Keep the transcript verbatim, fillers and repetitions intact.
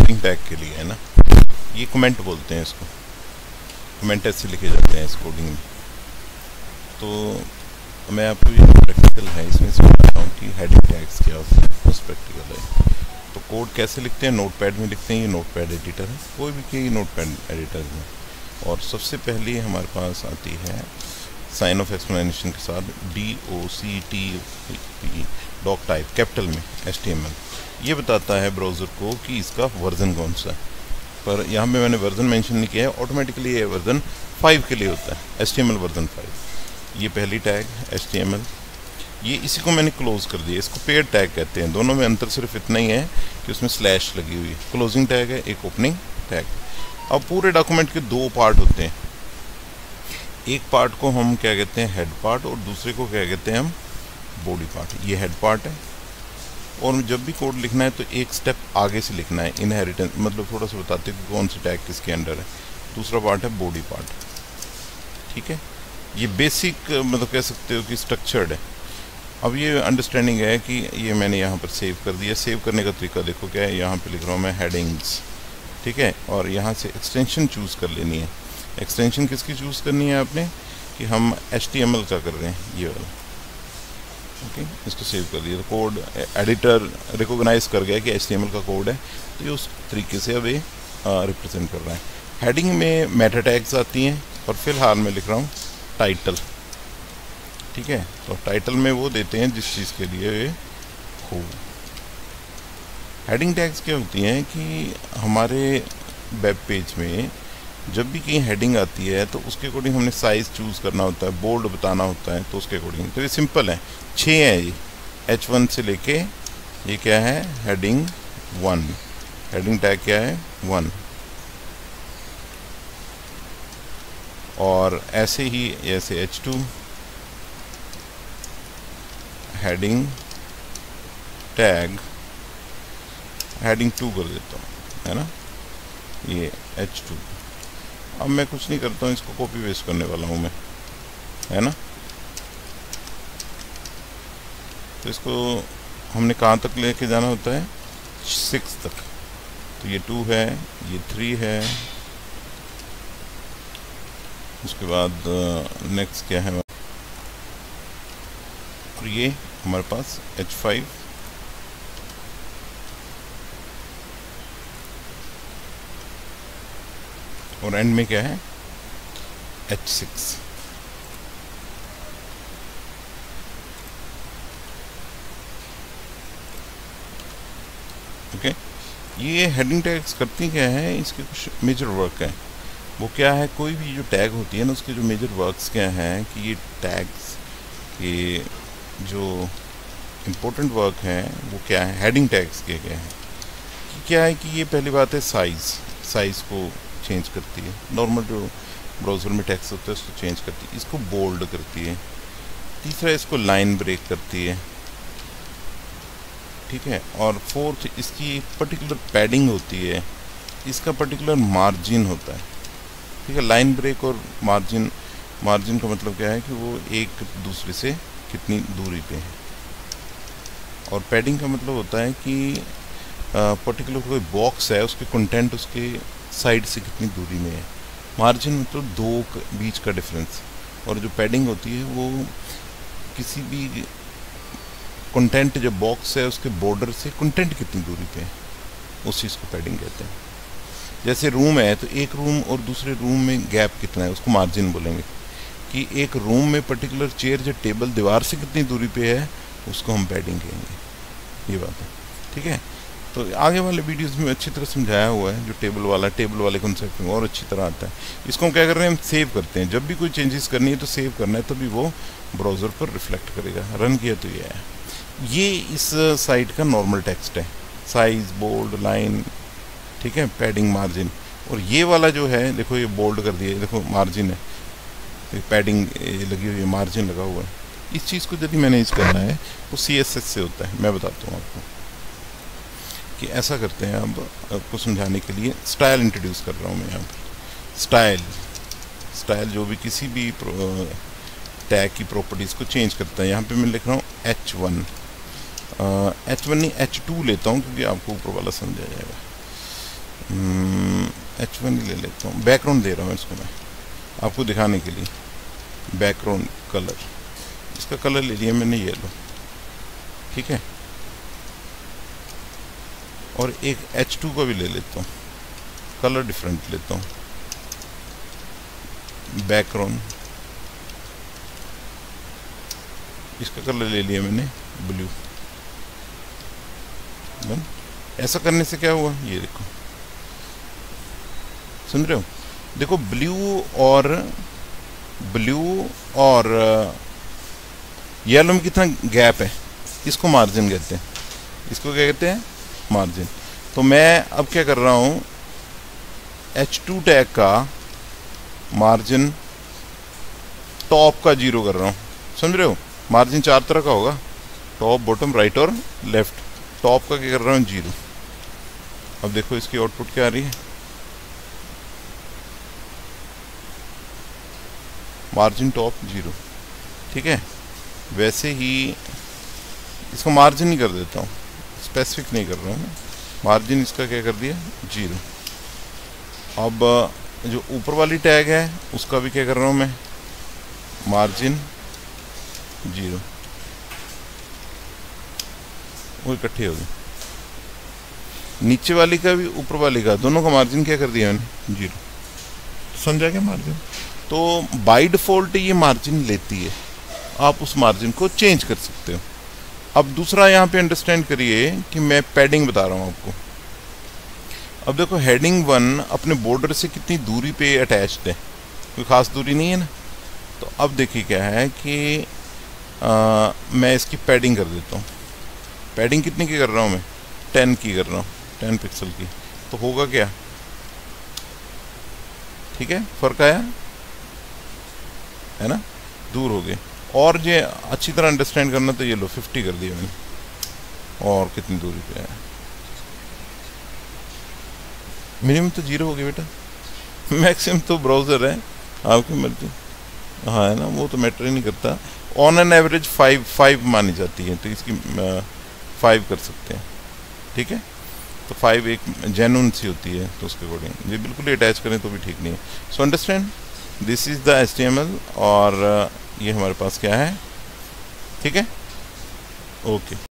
Heading tag के लिए है ना, ये कमेंट बोलते हैं इसको, कमेंट ऐसे लिखे जाते हैं इस कोडिंग में। तो मैं आपको ये प्रैक्टिकल है इसमें समझाता हूँ कि हेडिंग टैग्स क्या होते हैं, उस प्रैक्टिकल है। तो कोड कैसे लिखते हैं, नोटपैड में लिखते हैं, ये नोटपैड एडिटर है, कोई भी के नोटपैड एडिटर में। और सबसे पहले हमारे पास आती है साइन ऑफ एक्सप्लेनेशन के साथ D O C T P doc type capital में एच टी एम एल। ये बताता है ब्राउज़र को कि इसका वर्जन कौन सा है, पर यहाँ पे मैंने वर्जन मेंशन नहीं किया है, ऑटोमेटिकली ये वर्जन फाइव के लिए होता है, H T M L version five. ये पहली tag H T M L, ये इसी को मैंने क्लोज कर दिया, इसको पेड टैग कहते हैं। दोनों में अंतर सिर्फ इतना ही है कि उसमें स्लैश लगी हुई है, क्लोजिंग टैग है, एक ओपनिंग टैग। अब पूरे डॉक्यूमेंट के दो पार्ट होते हैं, एक पार्ट को हम क्या कहते हैं हेड पार्ट, और दूसरे को क्या कहते हैं हम बॉडी पार्ट। ये हेड पार्ट है, और जब भी कोड लिखना है तो एक स्टेप आगे से लिखना है, इनहेरिटेंस मतलब थोड़ा सा बताते हैं कि कौन सी टैग किसके अंडर है। दूसरा पार्ट है बॉडी पार्ट, ठीक है। ये बेसिक मतलब कह सकते हो कि स्ट्रक्चर्ड है। अब ये अंडरस्टैंडिंग है कि ये मैंने यहाँ पर सेव कर दिया। सेव करने का तरीका देखो क्या है, यहाँ पे लिख रहा हूँ मैं हेडिंग्स, ठीक है, और यहाँ से एक्सटेंशन चूज़ कर लेनी है। एक्सटेंशन किसकी चूज़ करनी है आपने, कि हम एच टी एम एल का कर रहे हैं, ये वाला, ओके। इसको सेव कर दिया, तो कोड एडिटर रिकॉग्नाइज कर गया कि एच टी एम एल का कोड है, तो ये उस तरीके से अब ये रिप्रेजेंट कर रहा है। हेडिंग में मेटा टैग्स आती हैं, और फिलहाल मैं लिख रहा हूँ टाइटल, ठीक है। तो टाइटल में वो देते हैं जिस चीज़ के लिए ये हो। हेडिंग टैग्स क्या होती हैं कि हमारे वेब पेज में जब भी कहीं हेडिंग आती है तो उसके अकॉर्डिंग हमने साइज़ चूज़ करना होता है, बोल्ड बताना होता है, तो उसके अकॉर्डिंग। तो ये सिंपल है, छः है ये, एच वन से लेके ये क्या है हेडिंग वन, हेडिंग टैग क्या है वन, और ऐसे ही ऐसे H two, heading tag heading two कर देता हूँ, है ना, ये एच टू। अब मैं कुछ नहीं करता हूँ, इसको कॉपी पेस्ट करने वाला हूँ मैं, है ना। तो इसको हमने कहाँ तक लेके जाना होता है, सिक्स तक। तो ये टू है, ये थ्री है, उसके बाद नेक्स्ट क्या है, और ये हमारे पास एच फाइव, और एंड में क्या है एच सिक्स। ओके, ये हेडिंग टैग्स करती क्या है, इसके कुछ मेजर वर्क है। वो क्या है, कोई भी जो टैग होती है ना उसके जो मेजर वर्क्स क्या हैं कि ये टैग्स के जो इम्पोर्टेंट वर्क हैं वो क्या है, हेडिंग टैग्स के क्या है कि क्या है कि ये पहली बात है साइज़, साइज़ को चेंज करती है, नॉर्मल जो ब्राउज़र में टेक्स्ट होता है उसको चेंज करती है, इसको बोल्ड करती है। तीसरा इसको लाइन ब्रेक करती है, ठीक है। और फोर्थ इसकी पर्टिकुलर पैडिंग होती है, इसका पर्टिकुलर मार्जिन होता है, ठीक है। लाइन ब्रेक और मार्जिन, मार्जिन का मतलब क्या है कि वो एक दूसरे से कितनी दूरी पे है, और पैडिंग का मतलब होता है कि पर्टिकुलर कोई बॉक्स है उसके कंटेंट उसके साइड से कितनी दूरी में है। मार्जिन मतलब दो बीच का डिफरेंस, और जो पैडिंग होती है वो किसी भी कंटेंट जो बॉक्स है उसके बॉर्डर से कंटेंट कितनी दूरी पे है, उस चीज़ को पैडिंग कहते हैं। जैसे रूम है तो एक रूम और दूसरे रूम में गैप कितना है, उसको मार्जिन बोलेंगे। कि एक रूम में पर्टिकुलर चेयर जो टेबल दीवार से कितनी दूरी पे है उसको हम पैडिंग कहेंगे, ये बात है, ठीक है। तो आगे वाले वीडियोस में अच्छी तरह समझाया हुआ है, जो टेबल वाला टेबल वाले कॉन्सेप्ट में और अच्छी तरह आता है। इसको हम क्या कर रहे हैं, हम सेव करते हैं। जब भी कोई चेंजेस करनी है तो सेव करना है, तभी वो ब्राउज़र पर रिफ्लेक्ट करेगा। रन किया तो ये है, ये इस साइट का नॉर्मल टेक्स्ट है, साइज, बोल्ड, लाइन, ठीक है, पैडिंग, मार्जिन। और ये वाला जो है देखो, ये बोल्ड कर दिया, देखो मार्जिन है, पैडिंग लगी हुई है, मार्जिन लगा हुआ है। इस चीज़ को यदि मैनेज करना है वो सी एस एस से होता है। मैं बताता हूँ आपको कि ऐसा करते हैं। अब आपको समझाने के लिए स्टाइल इंट्रोड्यूस कर रहा हूँ मैं यहाँ पर। स्टाइल स्टाइल जो भी किसी भी टैग की प्रॉपर्टीज़ को चेंज करता है। यहाँ पे मैं लिख रहा हूँ एच वन, एच वन नहीं एच टू लेता हूँ क्योंकि आपको ऊपर वाला समझा जाएगा। एच वन ही ले लेता हूँ, बैकग्राउंड दे रहा हूँ इसको मैं आपको दिखाने के लिए। बैकग्राउंड कलर, इसका कलर ले लिया मैंने येलो, ठीक है। और एक एच टू का भी ले लेता हूँ, कलर डिफरेंट लेता हूँ। बैकग्राउंड, इसका कलर ले लिया मैंने ब्लू। ऐसा करने से क्या हुआ, ये देखो, सुन रहे हो, देखो ब्लू और ब्लू और येलो में कितना गैप है, इसको मार्जिन कहते हैं। इसको क्या कहते हैं, मार्जिन। तो मैं अब क्या कर रहा हूँ, एच टू टैग का मार्जिन टॉप का जीरो कर रहा हूँ, समझ रहे हो। मार्जिन चार तरह का होगा, टॉप, बॉटम, राइट और लेफ्ट। टॉप का क्या कर रहा हूँ, जीरो। अब देखो इसकी आउटपुट क्या आ रही है, मार्जिन टॉप जीरो, ठीक है। वैसे ही इसको मार्जिन ही कर देता हूँ, स्पेसिफिक नहीं कर रहा हूँ मैं, मार्जिन इसका क्या कर दिया, जीरो। अब जो ऊपर वाली टैग है उसका भी क्या कर रहा हूँ मैं, मार्जिन जीरो। वो इकट्ठे हो गए, नीचे वाली का भी ऊपर वाली का, दोनों का मार्जिन क्या कर दिया मैंने, जीरो। समझा क्या मार्जिन। तो बाय डिफ़ॉल्ट ये मार्जिन लेती है, आप उस मार्जिन को चेंज कर सकते हो। अब दूसरा यहाँ पे अंडरस्टैंड करिए कि मैं पैडिंग बता रहा हूँ आपको। अब देखो हेडिंग वन अपने बॉर्डर से कितनी दूरी पे अटैच्ड है, कोई ख़ास दूरी नहीं है ना। तो अब देखिए क्या है कि आ, मैं इसकी पैडिंग कर देता हूँ। पैडिंग कितने की कर रहा हूँ मैं, टेन की कर रहा हूँ, टेन पिक्सल की। तो होगा क्या, ठीक है, फ़र्क आया है ना, दूर हो गए। और ये अच्छी तरह अंडरस्टैंड करना, तो ये लो फिफ्टी कर दिया मैंने, और कितनी दूरी पे है, मिनिमम तो जीरो हो गया बेटा, मैक्सिमम तो ब्राउज़र है, आपकी मर्जी। हाँ है ना, वो तो मैटर ही नहीं करता। On an average five five मानी जाती है, तो इसकी फाइव कर सकते हैं, ठीक है। तो फाइव एक जेन्युइन सी होती है, तो उसके अकॉर्डिंग ये बिल्कुल ही अटैच करें तो भी ठीक नहीं है। So understand, this is the H T M L, और ये हमारे पास क्या है, ठीक है, ओके।